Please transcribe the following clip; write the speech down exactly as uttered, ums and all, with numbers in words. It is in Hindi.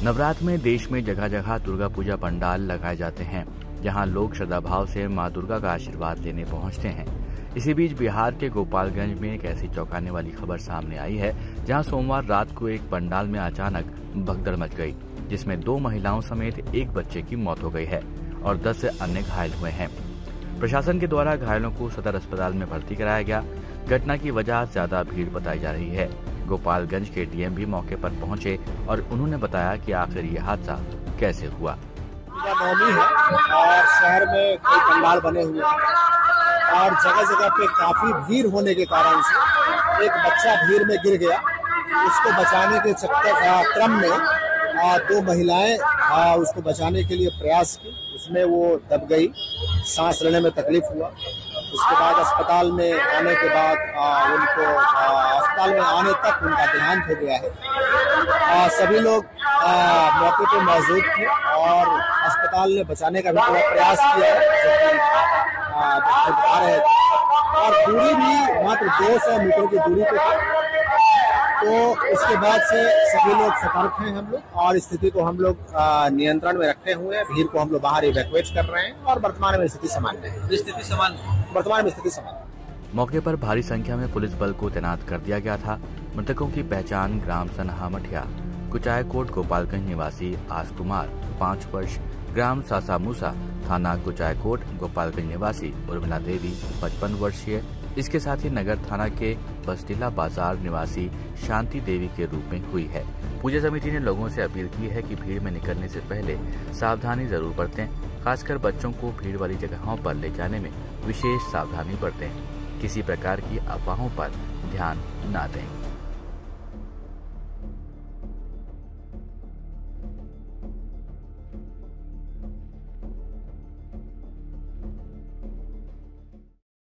नवरात्र में देश में जगह जगह दुर्गा पूजा पंडाल लगाए जाते हैं, जहां लोग श्रद्धा भाव से मां दुर्गा का आशीर्वाद लेने पहुंचते हैं। इसी बीच बिहार के गोपालगंज में एक ऐसी चौंकाने वाली खबर सामने आई है, जहां सोमवार रात को एक पंडाल में अचानक भगदड़ मच गई, जिसमें दो महिलाओं समेत एक बच्चे की मौत हो गई है और दस से अन्य घायल हुए हैं। प्रशासन के द्वारा घायलों को सदर अस्पताल में भर्ती कराया गया। घटना की वजह ज्यादा भीड़ बताई जा रही है। गोपालगंज के डीएम भी मौके पर पहुंचे और उन्होंने बताया कि आखिर ये हादसा कैसे हुआ। नवमी है और शहर में कई पंडाल बने हुए हैं और जगह जगह पे काफी भीड़ होने के कारण से एक बच्चा भीड़ में गिर गया। उसको बचाने के चक्कर क्रम में दो महिलाएं उसको बचाने के लिए प्रयास की, उसमें वो दब गई, सांस लेने में तकलीफ हुआ। उसके बाद अस्पताल में आने के बाद आ, उनको अस्पताल में आने तक उनका देहांत हो गया है। आ, सभी लोग आ, मौके पे मौजूद थे और अस्पताल ने बचाने का भी पूरा प्रयास किया है, बता रहे थे और दूरी भी मात्र दो सौ मीटर की दूरी पे थी। तो उसके बाद से सभी लोग सतर्क हैं हम लोग और स्थिति को हम लोग नियंत्रण में रखे हुए हैं। भीड़ को हम लोग बाहर इवैक्यूएट कर रहे हैं और वर्तमान में स्थिति सामान्य है। स्थिति सामान्य वर्तमान में स्थिति सामान्य। मौके पर भारी संख्या में पुलिस बल को तैनात कर दिया गया था। मृतकों की पहचान ग्राम सनहा मठिया कुचायकोट गोपालगंज निवासी आस कुमार पाँच वर्ष, ग्राम सासामूसा थाना कुचायकोट गोपालगंज निवासी उर्मिला देवी पचपन वर्षीय, इसके साथ ही नगर थाना के बसटीला बाजार निवासी शांति देवी के रूप में हुई है। पूजा समिति ने लोगों से अपील की है कि भीड़ में निकलने से पहले सावधानी जरूर बरतें, खासकर बच्चों को भीड़ वाली जगहों पर ले जाने में विशेष सावधानी बरतें। किसी प्रकार की अफवाहों पर ध्यान न दें।